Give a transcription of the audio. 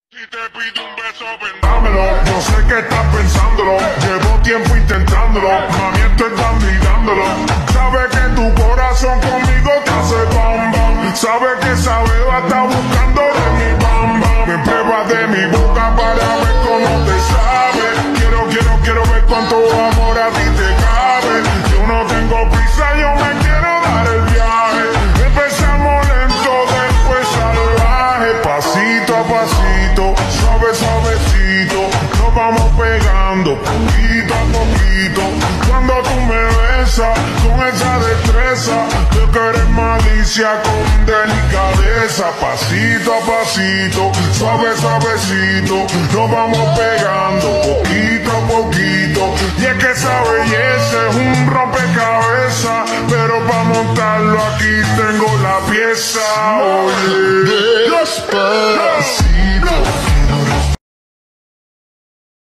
Si te pido un beso, ven, dámelo. Yo sé que estás pensándolo. Llevo tiempo intentándolo. Mami, estoy dándolo. Sabe que tu corazón conmigo te hace bam bam. Sabe que esa beba está buscando de mi bam bam. Me prueba de mi boca para ver cómo te sabe. Quiero ver cuánto amor a ti te cabe. Yo no tengo prisa, yo me quiero dar el viaje. Empezamos lento, después salvaje. Pasito a pasito, suavecito, nos vamos pegando poquito a poquito. Cuando tú me besas con esa destreza, yo que eres malicia con delicadeza. Pasito a pasito, suavecito, nos vamos pegando poquito a poquito. Y es que esa belleza es un rompecabezas, pero para montarlo aquí tengo la pieza. Oye,